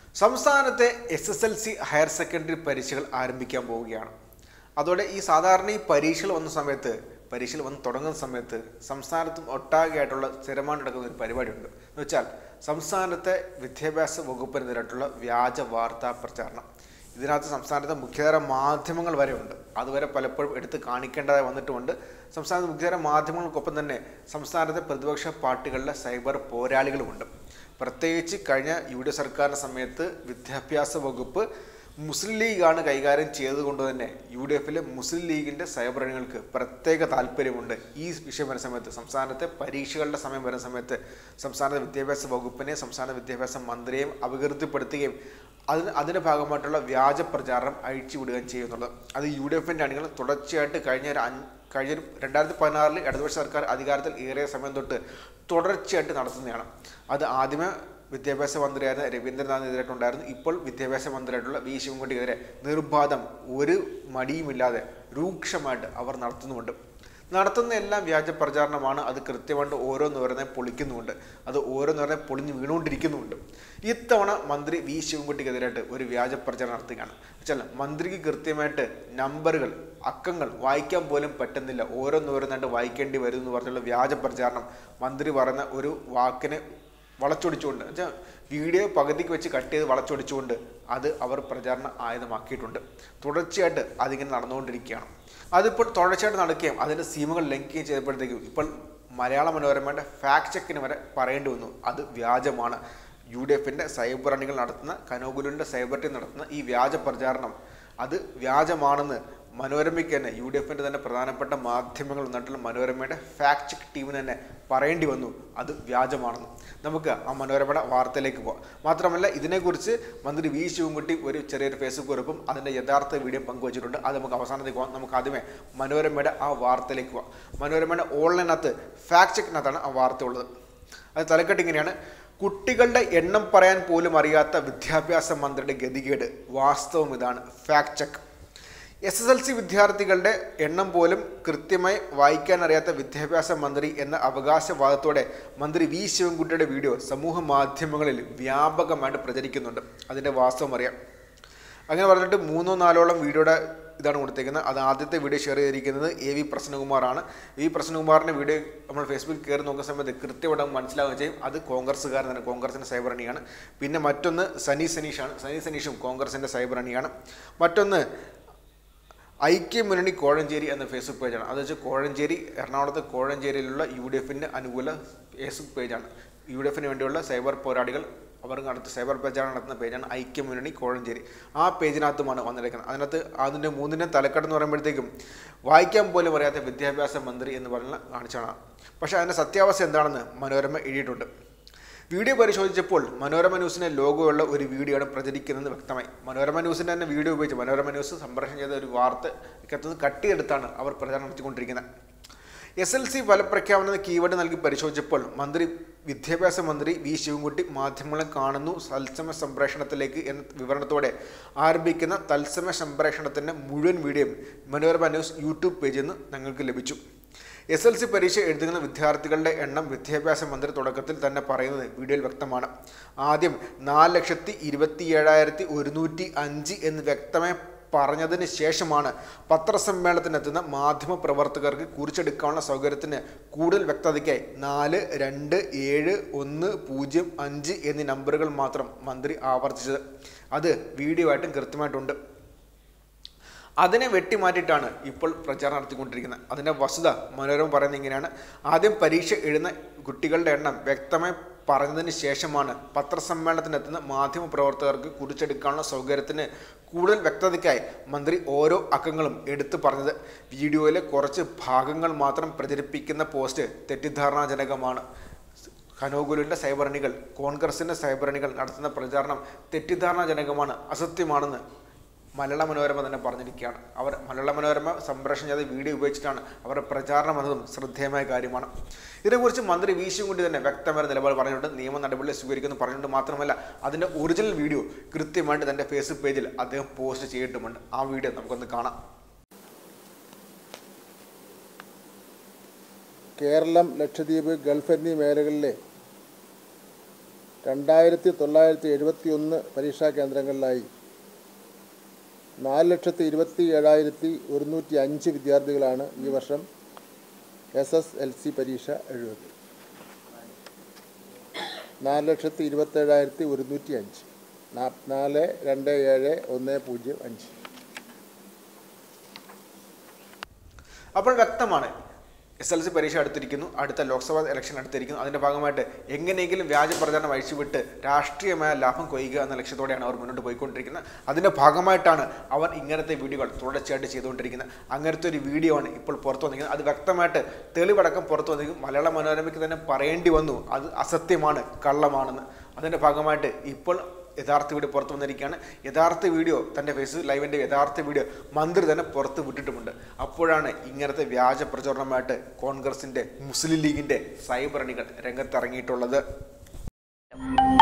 സംസ്ഥാനത്തെ SSLC higher secondary പരീക്ഷകൾ ആരംഭിക്കാൻ പോവുകയാണ്. അതോടെ ഈ സാധാരണ ഈ പരീക്ഷകൾ വന്ന് തുടങ്ങുന്ന സമയത്ത് സംസ്ഥാനത്തും ഒട്ടാകെയായിട്ടുള്ള സ്ഥിരമായി നടക്കുന്ന ഒരു പരിപാടിയുണ്ട്. എന്ന് വെച്ചാൽ സംസ്ഥാനത്തെ വിദ്യാഭ്യാസ വകുപ്പിനെതിരായിട്ടുള്ള വ്യാജ വാർത്താ പ്രചാരണം. ഇതിനകത്ത് സംസ്ഥാനത്തെ മുഖ്യധാര മാധ്യമങ്ങൾ വരെ ഉണ്ട്. അതുവരെ പലപ്പോഴും എടുത്ത് കാണിക്കേണ്ടതായി വന്നിട്ടുമുണ്ട്. സംസ്ഥാനത്തെ മുഖ്യധാര മാധ്യമങ്ങൾക്കൊപ്പം തന്നെ സംസ്ഥാനത്തെ പ്രതിപക്ഷ പാർട്ടികളിലെ സൈബർ പോരാളികളുമുണ്ട്. പ്രത്യേകിച്ച് കഴിഞ്ഞ UDF സർക്കാരിൻ്റെ സമയത്ത് വിദ്യാഭ്യാസ വകുപ്പ് മുസ്ലിം ലീഗാണ് കൈകാര്യം ചെയ്തുകൊണ്ട് തന്നെ UDFിലെ മുസ്ലിം ലീഗിൻ്റെ സൈബർ അണികൾക്ക് പ്രത്യേക താല്പര്യമുണ്ട്. ഈ വിഷയം വരുന്ന സമയത്ത് സംസ്ഥാനത്തെ പരീക്ഷകളുടെ സമയം വരുന്ന സമയത്ത് സംസ്ഥാന വിദ്യാഭ്യാസ വകുപ്പിനെ സംസ്ഥാന വിദ്യാഭ്യാസ മന്ത്രിയെയും അപകീർത്തിപ്പെടുത്തുകയും അതിൻ്റെ ഭാഗമായിട്ടുള്ള വ്യാജ പ്രചാരണം അഴിച്ചുവിടുകയും ചെയ്യുന്നുള്ളത്. അത് UDFിൻ്റെ അണികൾ തുടർച്ചയായിട്ട് കഴിഞ്ഞ 2016 ഇടതുപക്ഷ സർക്കാർ അധികാരത്തിൽ ഏറിയ സമയം തൊട്ട് തുടർച്ചയായിട്ട് നടത്തുന്നതാണ്. അത് ആദ്യമേ വിദ്യാഭ്യാസ മന്ത്രിയായിരുന്ന രവീന്ദ്രനാഥിനെതിരായിട്ടുണ്ടായിരുന്നു. ഇപ്പോൾ വിദ്യാഭ്യാസ മന്ത്രിയായിട്ടുള്ള V. ശിവൻകുട്ടിക്കെതിരെ നിർബാധം ഒരു മടിയുമില്ലാതെ രൂക്ഷമായിട്ട് അവർ നടത്തുന്ന എല്ലാം വ്യാജ പ്രചാരണമാണ്. അത് കൃത്യമായിട്ട് ഓരോന്നോരോന്നെ പൊളിക്കുന്നുമുണ്ട്. അത് ഓരോന്നോരോന്നെ പൊളിഞ്ഞ് വീണുകൊണ്ടിരിക്കുന്നുമുണ്ട്. ഇത്തവണ മന്ത്രി V. ശിവൻകുട്ടിക്കെതിരായിട്ട് ഒരു വ്യാജ പ്രചാരണം നടത്തുകയാണ്. വെച്ചാൽ മന്ത്രിക്ക് കൃത്യമായിട്ട് നമ്പറുകൾ അക്കങ്ങൾ വായിക്കാൻ പോലും പറ്റുന്നില്ല, ഓരോന്നോരോന്നായിട്ട് വായിക്കേണ്ടി വരും എന്ന് പറഞ്ഞുള്ള വ്യാജ പ്രചാരണം. മന്ത്രി പറയുന്ന ഒരു വാക്കിനെ വളച്ചൊടിച്ചുകൊണ്ട് വെച്ചാൽ വീഡിയോ പകുതിക്ക് വെച്ച് കട്ട് ചെയ്ത് വളച്ചൊടിച്ചുകൊണ്ട് അത് അവർ പ്രചാരണ ആയുധമാക്കിയിട്ടുണ്ട്. തുടർച്ചയായിട്ട് അതിങ്ങനെ നടന്നുകൊണ്ടിരിക്കുകയാണ്. അതിപ്പോൾ തുടർച്ചയായിട്ട് നടക്കുകയും അതിൻ്റെ സീമകൾ ലംഘിക്കുകയും ചെയ്തപ്പോഴത്തേക്കും ഇപ്പോൾ മലയാള മനോരമയുടെ ഫാക്ട് ചെക്കിന് വരെ പറയേണ്ടി വന്നു. അത് വ്യാജമാണ്. UDFിൻ്റെ സൈബർ അണികൾ നടത്തുന്ന കനോഗുലുവിൻ്റെ സൈബർ ടീം നടത്തുന്ന ഈ വ്യാജ പ്രചാരണം അത് വ്യാജമാണെന്ന് മനോരമയ്ക്ക് തന്നെ UDFിൻ്റെ തന്നെ പ്രധാനപ്പെട്ട മാധ്യമങ്ങൾ വന്നിട്ടുള്ള മനോരമയുടെ ഫാക്ട് ചെക്ക് ടീമിന് തന്നെ പറയേണ്ടി വന്നു അത് വ്യാജമാണെന്ന്. നമുക്ക് ആ മനോരമയുടെ വാർത്തയിലേക്ക് പോകാം. മാത്രമല്ല ഇതിനെക്കുറിച്ച് മന്ത്രി V. ശിവൻകുട്ടി ഒരു ചെറിയൊരു ഫേസ്ബുക്ക് കുറിപ്പും അതിൻ്റെ യഥാർത്ഥ വീഡിയോ പങ്കുവച്ചിട്ടുണ്ട്. അത് നമുക്ക് അവസാനത്തേക്ക് പോകാം. നമുക്ക് ആദ്യമേ മനോരമയുടെ ആ വാർത്തയിലേക്ക് പോകാം. മനോരമയുടെ ഓൺലൈനകത്ത് ഫാക്ട് ചെക്കിനകത്താണ് ആ വാർത്ത ഉള്ളത്. അത് തലക്കെട്ട് ഇങ്ങനെയാണ്: കുട്ടികളുടെ എണ്ണം പറയാൻ പോലും അറിയാത്ത വിദ്യാഭ്യാസ മന്ത്രിയുടെ ഗതികേട്. വാസ്തവം ഇതാണ്. Fact check. SSLC വിദ്യാർത്ഥികളുടെ എണ്ണം പോലും കൃത്യമായി വായിക്കാൻ അറിയാത്ത വിദ്യാഭ്യാസ മന്ത്രി എന്ന അവകാശവാദത്തോടെ മന്ത്രി V. ശിവൻകുട്ടിയുടെ വീഡിയോ സമൂഹ മാധ്യമങ്ങളിൽ വ്യാപകമായിട്ട് പ്രചരിക്കുന്നുണ്ട്. അതിൻ്റെ വാസ്തവം അറിയാം. അങ്ങനെ പറഞ്ഞിട്ട് 3-4 വീഡിയോയുടെ ഇതാണ് കൊടുത്തേക്കുന്നത്. അത് ആദ്യത്തെ വീഡിയോ ഷെയർ ചെയ്തിരിക്കുന്നത് AV പ്രസന്നകുമാറാണ്. ഈ പ്രസന്നകുമാറിൻ്റെ വീഡിയോ നമ്മൾ ഫേസ്ബുക്കിൽ കയറി നോക്കുന്ന സമയത്ത് കൃത്യമായിട്ട് മനസ്സിലാവുകയും ചെയ്യും അത് കോൺഗ്രസ്സുകാരൻ തന്നെ, കോൺഗ്രസിൻ്റെ സൈബർ അണിയാണ്. പിന്നെ മറ്റൊന്ന് സനി സനീഷും കോൺഗ്രസിൻ്റെ സൈബർ അണിയാണ്. മറ്റൊന്ന് ഐക്യമുന്നണി കോഴഞ്ചേരി എന്ന ഫേസ്ബുക്ക് പേജാണ്. അത് വെച്ചാൽ കോഴഞ്ചേരി, എറണാകുളത്ത് കോഴഞ്ചേരിയിലുള്ള UDFിൻ്റെ അനുകൂല ഫേസ്ബുക്ക് പേജാണ്. UDFിന് വേണ്ടിയുള്ള സൈബർ പോരാളികൾ അവർ സൈബർ പ്രചാരണം നടത്തുന്ന പേജാണ് ഐക്യമുന്നണി കോഴഞ്ചേരി. ആ പേജിനകത്തുമാണ് വന്നിരിക്കുന്നത്. അതിനകത്ത് അതിൻ്റെ 3-ന്റെ തലക്കെട്ടെന്ന് പറയുമ്പോഴത്തേക്കും വായിക്കാൻ പോലും അറിയാത്ത വിദ്യാഭ്യാസ മന്ത്രി എന്ന് പറഞ്ഞ കാണിച്ചാണ്. പക്ഷേ അതിൻ്റെ സത്യാവസ്ഥ എന്താണെന്ന് മനോരമ എഴുതിയിട്ടുണ്ട്. വീഡിയോ പരിശോധിച്ചപ്പോൾ മനോരമ ന്യൂസിൻ്റെ ലോഗോയുള്ള ഒരു വീഡിയോ ആണ് പ്രചരിക്കുന്നതെന്ന് വ്യക്തമായി. മനോരമ ന്യൂസിൻ്റെ തന്നെ വീഡിയോ ഉപയോഗിച്ച് മനോരമ ന്യൂസ് സംപ്രേഷണം ചെയ്ത ഒരു വാർത്ത കട്ടിയെടുത്താണ് അവർ പ്രചാരണം നടത്തിക്കൊണ്ടിരിക്കുന്നത്. SSLC ഫലപ്രഖ്യാപന കീവേഡ് നൽകി പരിശോധിച്ചപ്പോൾ വിദ്യാഭ്യാസ മന്ത്രി V. ശിവൻകുട്ടി മാധ്യമങ്ങളെ കാണുന്നു തത്സമയ സംപ്രേഷണത്തിലേക്ക് എന്ന വിവരണത്തോടെ ആരംഭിക്കുന്ന തത്സമയ സംപ്രേഷണത്തിൻ്റെ മുഴുവൻ വീഡിയോയും മനോരമ ന്യൂസ് YouTube പേജിൽ നിന്ന് ഞങ്ങൾക്ക് ലഭിച്ചു. SSLC പരീക്ഷ എഴുതുന്ന വിദ്യാർത്ഥികളുടെ എണ്ണം വിദ്യാഭ്യാസ മന്ത്രി തുടക്കത്തിൽ തന്നെ പറയുന്നത് വീഡിയോയിൽ വ്യക്തമാണ്. ആദ്യം 4,27,105 എന്ന് വ്യക്തമായി പറഞ്ഞതിന് ശേഷമാണ് പത്രസമ്മേളനത്തിനെത്തുന്ന മാധ്യമ പ്രവർത്തകർക്ക് കുറിച്ചെടുക്കാനുള്ള സൗകര്യത്തിന് കൂടുതൽ വ്യക്തതയ്ക്കായി 4, 2, 7, 1, 0, 5 എന്നീ നമ്പറുകൾ മാത്രം മന്ത്രി ആവർത്തിച്ചത്. അത് വീഡിയോ ആയിട്ടും കൃത്യമായിട്ടുണ്ട്. അതിനെ വെട്ടിമാറ്റിയിട്ടാണ് ഇപ്പോൾ പ്രചാരണം നടത്തിക്കൊണ്ടിരിക്കുന്നത്. അതിൻ്റെ വസ്തുത മനോരമ പറയുന്നത് ഇങ്ങനെയാണ്: ആദ്യം പരീക്ഷ എഴുതുന്ന കുട്ടികളുടെ എണ്ണം വ്യക്തമായി പറഞ്ഞതിന് ശേഷമാണ് പത്രസമ്മേളനത്തിനെത്തുന്ന മാധ്യമ പ്രവർത്തകർക്ക് കുറിച്ചെടുക്കാനുള്ള സൗകര്യത്തിന് കൂടുതൽ വ്യക്തതയ്ക്കായി മന്ത്രി ഓരോ അക്കങ്ങളും എടുത്തു പറഞ്ഞത്. വീഡിയോയിലെ കുറച്ച് ഭാഗങ്ങൾ മാത്രം പ്രചരിപ്പിക്കുന്ന പോസ്റ്റ് തെറ്റിദ്ധാരണാജനകമാണ്. കനോഗുലുവിൻ്റെ സൈബർ അണികൾ, കോൺഗ്രസിൻ്റെ സൈബർ അണികൾ നടത്തുന്ന പ്രചാരണം തെറ്റിദ്ധാരണാജനകമാണ്, അസത്യമാണെന്ന് മലയാള മനോരമ തന്നെ പറഞ്ഞിരിക്കുകയാണ്. മലയാള മനോരമ സംപ്രേഷണം ചെയ്ത വീഡിയോ ഉപയോഗിച്ചിട്ടാണ് അവരുടെ പ്രചാരണം എന്നതും ശ്രദ്ധേയമായ കാര്യമാണ്. ഇതിനെക്കുറിച്ച് മന്ത്രി V. ശിവൻകുട്ടി തന്നെ വ്യക്തമായ നിലപാട് പറഞ്ഞിട്ടുണ്ട്. നിയമ നടപടികൾ സ്വീകരിക്കുന്നു പറഞ്ഞിട്ടുണ്ട്. മാത്രമല്ല അതിൻ്റെ ഒറിജിനൽ വീഡിയോ കൃത്യമായിട്ട് തൻ്റെ ഫേസ്ബുക്ക് പേജിൽ അദ്ദേഹം പോസ്റ്റ് ചെയ്തിട്ടുമുണ്ട്. ആ വീഡിയോ നമുക്കൊന്ന് കാണാം. കേരളം, ലക്ഷദ്വീപ്, ഗൾഫ് എന്നീ മേഖലകളിലെ 2971 പരീക്ഷാ കേന്ദ്രങ്ങളിലായി 4,27,105 വിദ്യാർത്ഥികളാണ് ഈ വർഷം SSLC പരീക്ഷ എഴുതുന്നത്. 4,27,105 4,27,105. അപ്പോൾ വ്യക്തമാണ് SLC പരീക്ഷ അടുത്തിരിക്കുന്നു, അടുത്ത ലോക്സഭാ ഇലക്ഷൻ അടുത്തിരിക്കുന്നു. അതിൻ്റെ ഭാഗമായിട്ട് എങ്ങനെയെങ്കിലും വ്യാജ പ്രചാരണം അഴിച്ചുവിട്ട് രാഷ്ട്രീയമായ ലാഭം കൊയ്യുക എന്ന ലക്ഷ്യത്തോടെയാണ് അവർ മുന്നോട്ട് പോയിക്കൊണ്ടിരിക്കുന്നത്. അതിൻ്റെ ഭാഗമായിട്ടാണ് അവർ ഇങ്ങനത്തെ വീഡിയോകൾ തുടർച്ചയായിട്ട് ചെയ്തുകൊണ്ടിരിക്കുന്നത്. അങ്ങനത്തെ ഒരു വീഡിയോ ആണ് ഇപ്പോൾ പുറത്തു വന്നിരിക്കുന്നത്. അത് വ്യക്തമായിട്ട് തെളിവടക്കം പുറത്തു വന്നിരിക്കും. മലയാള മനോരമയ്ക്ക് തന്നെ പറയേണ്ടി വന്നു അത് അസത്യമാണ്, കള്ളമാണെന്ന്. അതിൻ്റെ ഭാഗമായിട്ട് ഇപ്പോൾ യഥാർത്ഥ വീഡിയോ പുറത്തു വന്നിരിക്കുകയാണ്. യഥാർത്ഥ വീഡിയോ തൻ്റെ ഫേസ്ബുക്ക് ലൈവിൻ്റെ യഥാർത്ഥ വീഡിയോ മന്ത്രി തന്നെ പുറത്ത് വിട്ടിട്ടുമുണ്ട്. അപ്പോഴാണ് ഇങ്ങനത്തെ വ്യാജ പ്രചരണമായിട്ട് കോൺഗ്രസിൻ്റെ, മുസ്ലിം ലീഗിൻ്റെ സൈബർ അണികൾ രംഗത്തിറങ്ങിയിട്ടുള്ളത്.